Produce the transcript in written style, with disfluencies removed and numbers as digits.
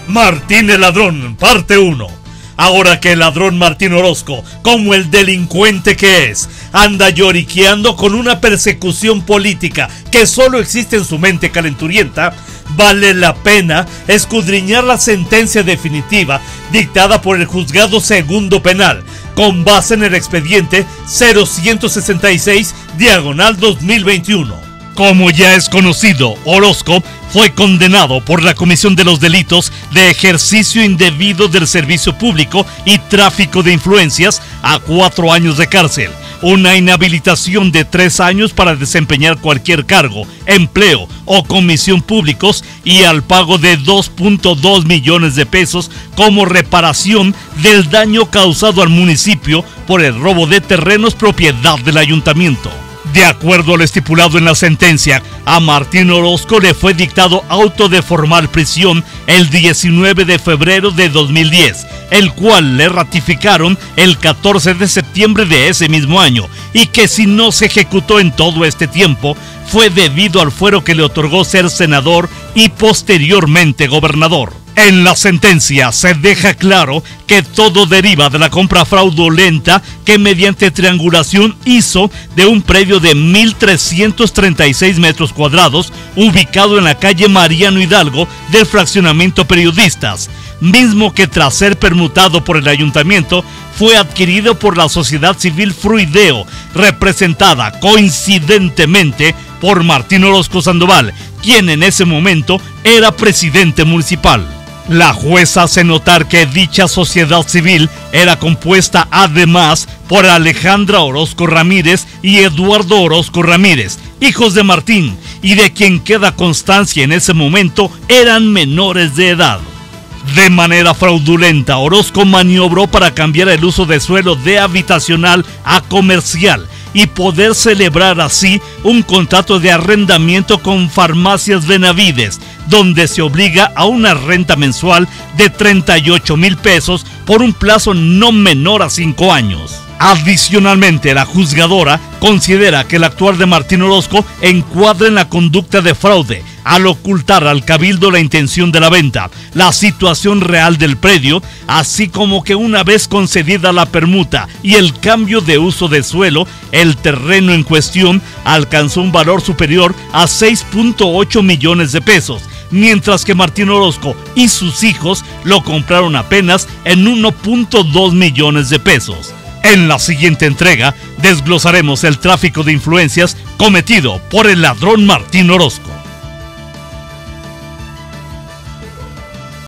Martín el Ladrón, parte 1. Ahora que el ladrón Martín Orozco, como el delincuente que es, anda lloriqueando con una persecución política que solo existe en su mente calenturienta, vale la pena escudriñar la sentencia definitiva dictada por el Juzgado Segundo Penal, con base en el expediente 0166/2021. Como ya es conocido, Orozco fue condenado por la comisión de los delitos de ejercicio indebido del servicio público y tráfico de influencias a 4 años de cárcel, una inhabilitación de 3 años para desempeñar cualquier cargo, empleo o comisión públicos y al pago de 2.2 millones de pesos como reparación del daño causado al municipio por el robo de terrenos propiedad del ayuntamiento. De acuerdo a lo estipulado en la sentencia, a Martín Orozco le fue dictado auto de formal prisión el 19 de febrero de 2010, el cual le ratificaron el 14 de septiembre de ese mismo año, y que si no se ejecutó en todo este tiempo, fue debido al fuero que le otorgó ser senador y posteriormente gobernador. En la sentencia se deja claro que todo deriva de la compra fraudulenta que mediante triangulación hizo de un predio de 1.336 metros cuadrados ubicado en la calle Mariano Hidalgo del fraccionamiento Periodistas, mismo que tras ser permutado por el ayuntamiento fue adquirido por la sociedad civil Fruideo, representada coincidentemente por Martín Orozco Sandoval, quien en ese momento era presidente municipal. La jueza hace notar que dicha sociedad civil era compuesta además por Alejandra Orozco Ramírez y Eduardo Orozco Ramírez, hijos de Martín, y de quien queda constancia en ese momento eran menores de edad. De manera fraudulenta, Orozco maniobró para cambiar el uso de suelo de habitacional a comercial y poder celebrar así un contrato de arrendamiento con Farmacias Benavides, donde se obliga a una renta mensual de 38,000 pesos por un plazo no menor a 5 años. Adicionalmente, la juzgadora considera que el actuar de Martín Orozco encuadra en la conducta de fraude al ocultar al cabildo la intención de la venta, la situación real del predio, así como que una vez concedida la permuta y el cambio de uso de suelo, el terreno en cuestión alcanzó un valor superior a 6.8 millones de pesos, mientras que Martín Orozco y sus hijos lo compraron apenas en 1.2 millones de pesos. En la siguiente entrega desglosaremos el tráfico de influencias cometido por el ladrón Martín Orozco.